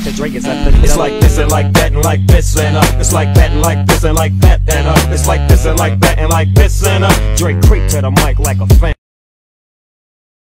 Dr. Dre is at the It's like this and like that and like this and it's like that and like this and like that and it's like this and like that and like this and Dre creep to the mic like a fan.